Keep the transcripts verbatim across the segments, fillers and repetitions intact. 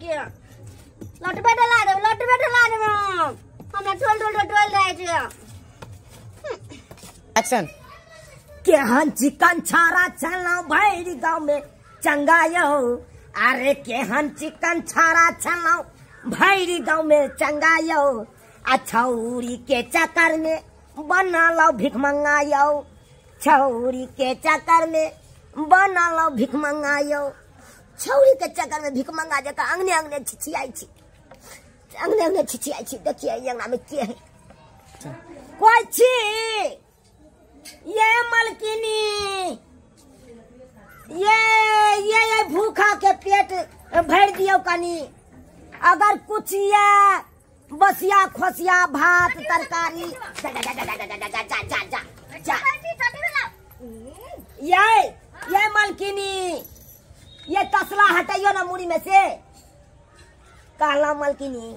के लटबे डला दे लटबे डला दे हमरा टोल टोल टोल जाय छै। एक्शन। केहन चिकन छारा छलौ भैरी गांव में चंगायो, अरे केहन चिकन छारा छलौ भैरी गांव में चंगायो, छौरी के चक्कर में बनलो भिख मंगायो, छौरी के चक्कर में बनलो भिख मंगायो, छौरी के चक्कर में भिख मंगा जका अंगने अंगने छिछियाई छी, अंगने अंगने छिछियाई छी। देखिए अंगना में के है कोई छी? ये मलकिनी, ये ये ये भूखा के पेट भर दियो कनी, अगर कुछ ये बसिया खोसिया भात तरकारी जा जा जा जा जा जा जा जा जा। ये ये मलकिनी, ये तसला हटाइयो ना मुड़ी में से। कहला मलकिनी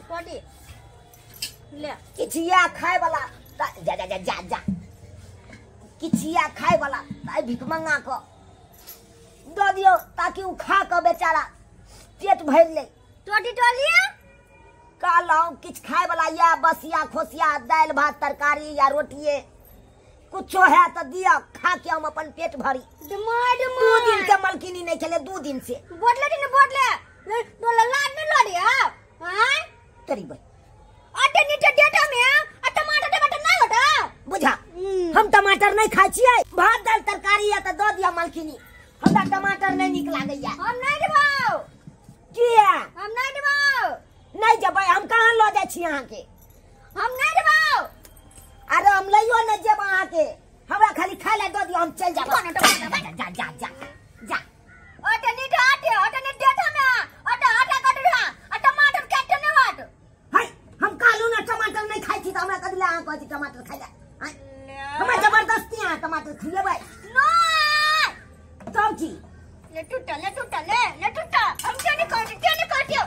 ले किछिया खाए वाला जा जा जा जा जा, किछिया खाए वाला ताई भिख मंगा को दो दियो ताकि उ खा के बेचारा पेट भर ले। टोटी टोलिए कहला किछ खाए वाला या बसिया खोसिया दाल भात तरकारी या रोटिए कुछो है तो दिया, खा के हम अपन पेट भरी। डमाड दो दिन से मलकिनी नहीं खेले, दो दिन से बोतले दिन बोतले तो लाड नहीं लड़ी है हां तेरी भाई अटे नीचे डेटा में टमाटर टमाटर नहीं होता बुझा। हम टमाटर नहीं खाई छिए, भात दाल तरकारी या तो दो दिया मलकिनी, हमरा टमाटर नहीं निक लागैया। हम नहीं देबो किया हम नहीं देबो नहीं जबै, हम कहां ल जाय छी अहाँ के? हम नहीं देबो। अरे हम लइयो न जेब अहाँ के, हमरा खाली खाए ला दो दियो, हम चल जाब। जा जा जा जा अटे नीचे अटे अटे नीचे डेटा में अटे अटे कटरा टमाटर काटे नहीं वाट हाय हम कालू ना टमाटर नहीं खाई छी त हमरा कदिला अहाँ कहै छी टमाटर खाइ ला? हमरा जबरदस्ती अहाँ टमाटर खिलेबै नो तब की ले टूटा ले टूटा ले ले टूटा हम क्यों नहीं काटे क्यों नहीं काटियो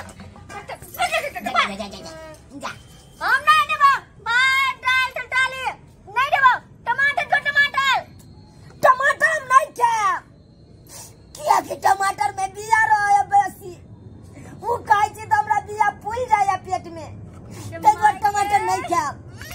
जा जा जा जा हम नहीं देबो भात दाल तरकारी नहीं देबो। टमाटर तो टमाटर टमाटर हम नहीं खाए, किया कि टमाटर में बिया रहे बेसी, उ खाइ छी त हमरा बिया फूल जाय पेट में, तै पर टमाटर नहीं खाए।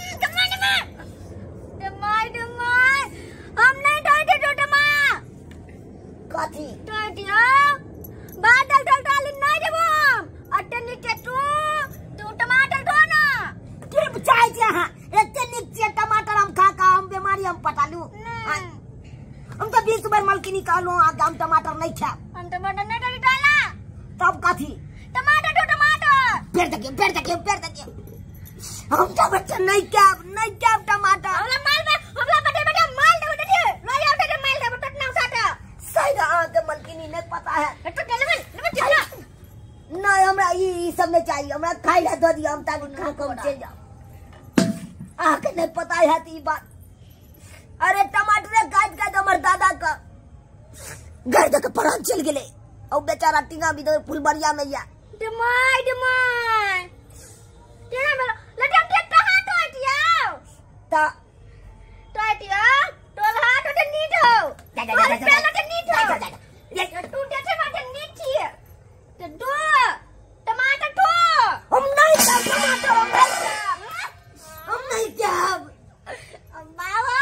टमाटर माय हम नहीं डालते तो टमा कथी टोटिया बादल तरकारी नहीं देबो अटे नीचे तू तू टमाटर दो ना के चाहे छी अहाँ एते नीक छियै टमाटर हम खा का हम बीमारी हम पटालू। हम तो बीस बार मलकिनी कहलू आगे हम टमाटर नहीं खाए, हम टमाटर नहीं डाली डाला तब कथी टमाटर तो टमाटर पेड़ देखिए पेड़ देखिए पेड़ देखिए, हम टमाटर नहीं खाए नहीं खाए टमाटर। हमरा माल में हमरा बटे बटे माल दे बटे लो या बटे माल दे बटे ना साटा सही रहा के मलकिनी नहीं पता है तो चल ले चल नहीं हमरा ई ई सब नहीं चाहिए, हमरा खाई ला दो दिया हम ताकि खा के हम चल जाओ। आके नहीं पता है तो ई बात। अरे टमाटर काट काट हमर दादा का घर तक प्राण चल गेले, और बेचारा टींगा भी दो फुलबरिया में या डमाई डमाई तेरा मेरा लटम के कहां तो हटिया ता टोटिया तो हाथ तो नीट हो जा जा जा जा तो नीट हो जा ये तू जैसे माटे नीट थी तो दो टमाटर तो हम नहीं खाब टमाटर, हम नहीं खाब हम नहीं खाब बाबा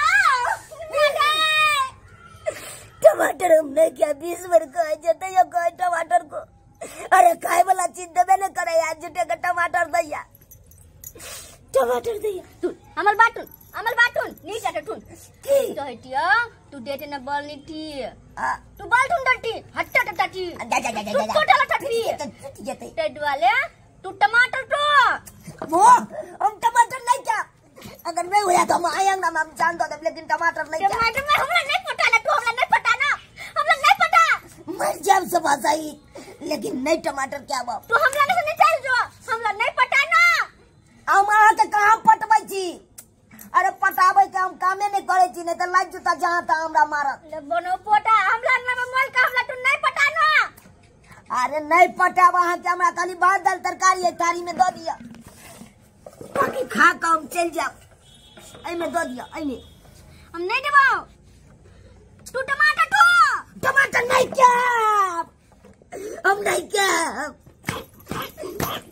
टमाटर हम नहीं खाब। बीस बार कहे जते यो कहे टमाटर को, अरे खाए वाला चीज देबे न करे यार, जुटे का टमाटर दैया टमाटर दैया तू अमल बाटुन अमल बाटुन नीचे तो टुन की तो हटिया तू डेटे न बल नी थी आ तू बाल टुन डटी हट्टा टटा थी जा जा जा जा तू टला टटी जते जते टेड वाले तू टमाटर तो वो हम टमाटर नहीं खाब, अगर मैं हुआ तो हम आएंगे ना हम जान दो, लेकिन टमाटर नहीं खाब। टमाटर में हमरा नहीं पता ना तू हमरा नहीं पता ना हमरा नहीं पता मर जाब सब सही, लेकिन नहीं टमाटर क्या बाप तू हमरा ने नहीं चल जो हमरा नहीं पता ना हम अहाँ के कहाँ पटबै छी? अरे पटाबै के हम कामे नहीं करे छी, नहीं तो लाग जूता जहाँ तहाँ हमरा मारत। ले बनो पोटा हमरा ना मोल का हमरा तू नहीं पता ना। अरे नहीं पटाब अहाँ के, हमरा खाली भात दाल तरकारी है थारी में दो दिया, बाकी खा के हम चल जाब। आई में दो दिया आई में हम नहीं देबो तू टमाटर तो टमाटर नहीं खाब हम नहीं खाब।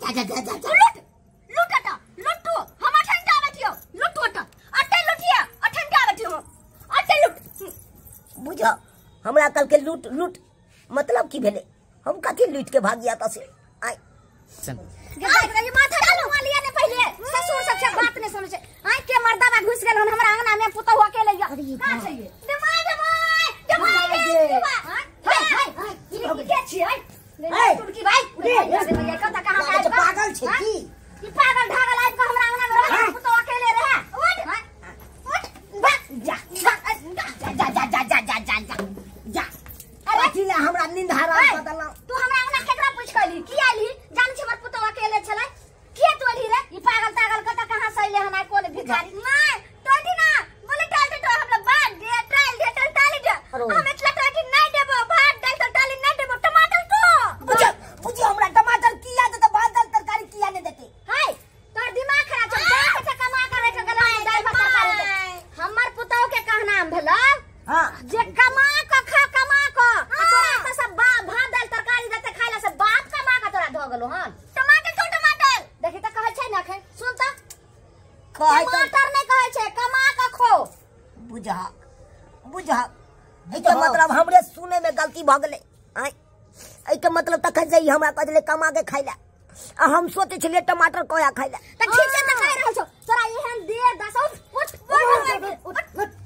जा जा जा जा लुट लुट अटा लुटू हम अठन का बैठियो लुटू अटा अटे लुटिया अठन का बैठियो अटे लुट बुझा हमरा कल के लूट लूट मतलब की भेले हम कथी लूट के भाग गया त से आई ये माथा डालो वालिया ने पहले ससुर सबसे बात नहीं सुने छे आई के मर्दा बा घुस गेल हमरा अंगना में पुतौ अकेले गया का छै ये दिमाग दे दिमाग दे हाय हाय हाय ये के छी हाय तुर्की भाई ये कथा कहां आइब पागल छे की ई पागल ढागल आइब के हमरा अंगना में रह पुतौ अकेले रहे उठ उठ जा जा जा जा जा जा जा जा जा अरे किला हमरा नींद हराम बदल तू हमरा अंगना केकरा पूछ कहली की आइली जान छी मत पुतौ अकेले छले के तोली रे ई पागल तागल कता कहां से आइले हना कोन भिखारी नहीं तोटी ना बोले टाल दे तो हमरा बात दे टाल दे टाल टाली दे हम इतना टाटी नहीं देबो भात दाल तो टाली नहीं देबो टमाटर तो बुझ बुझ हमरा टमाटर किया दे तो भात दाल तरकारी किया ने देते हाय तोर दिमाग खराब छ जा के कमा करे छ गला में दाल भात तरकारी हमर पुतौ के कहना भेला हां जे कमा क खा कमा क तोरा त सब भात दाल तरकारी देते खाइला से बाप कमा क तोरा ध गेलो हन टमाटर तो टमाटर देखि त कहै छै ना खे सुन त टमाटर नहीं कहै छै कमा क खो बुझा बुझा एके मतलब हमरे सुने में गलती भ गेले आई एके मतलब तक जाई हमरा कहले कमा के खाइला आ हम सोचे छलिए टमाटर कोया खाइला त ठीक से त कह रहल छौ तोरा एहन दे दस उठ उठ उठ उठ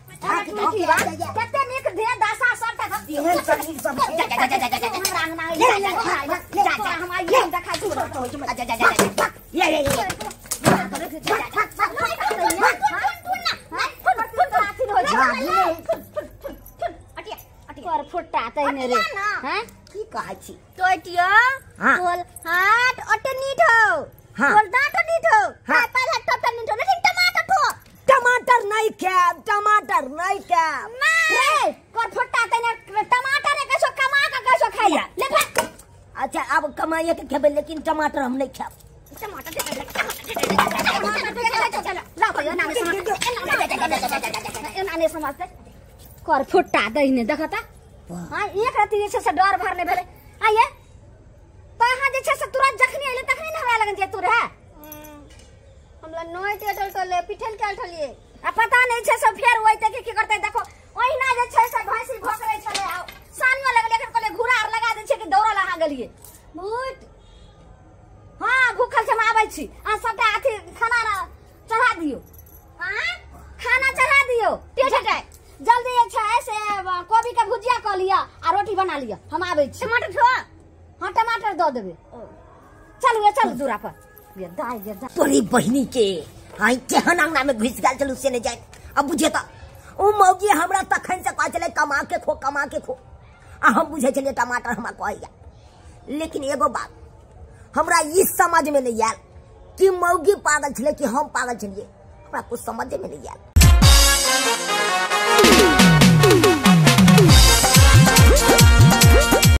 कते नीक दे दसा सब तक एहन तकलीफ सब जा जा जा जा हमरा अंगना जा जा हम आइए देखा छु जा जा जा ये ये ये कर फुट्टा तैने रे हैं की कहै छी टोटियो हां बोल हाट अटे नीठो हां बोल दांत नीठो हां पहले टोटा नीठो लेकिन टमाटर ठो टमाटर नहीं खाब टमाटर नहीं खाब रे कर फुट्टा तैने टमाटर ने कैसो कमा के कैसो खाइया ले फट अच्छा अब कमाइए के खेबे लेकिन टमाटर हम नहीं खाब टमाटर दे टमाटर दे चल ला को ना समझ ना समझते कर फुट्टा दहीने देखता हां एक रात जे से डर भरने भेले आइए तहां जे से तुरंत जखनी आइले तखनी ना हमरा लगन जे तू रहे हमरा नोय टेटल टले पिठल के ठलिए आ पता नहीं छे सब फेर ओइ तक की करते देखो ओहिना जे छे से भैंसी भोकरे चले आओ सानियो लगले के कहले घुरा आर लगा दे छे कि दौड़ा लहा गेलिए भूत हां भूखल से आबै छी आ सबटा अथी खाना चढ़ा दियो हां खाना चढ़ा दियो टेटल जल्दी एक छै से कोबी का भुजिया क लिया आ रोटी बना लिया हम आबै छी टमाटर छो हां टमाटर द देबे चल ये चल दूरा पर ये दाई ये तोरी बहिनी के आई केहन अंगना में घुस गेल चलू से ने जाय अब बुझे त ओ मौगी हमरा तखन से कहै छले कमा के खो कमा के खो आ हम बुझे छले टमाटर हमरा कहैया लेकिन एगो बात हमरा ई समझ में नहीं आयल कि मौगी पागल छले कि हम पागल छलिए हमरा कुछ समझ में नहीं आयल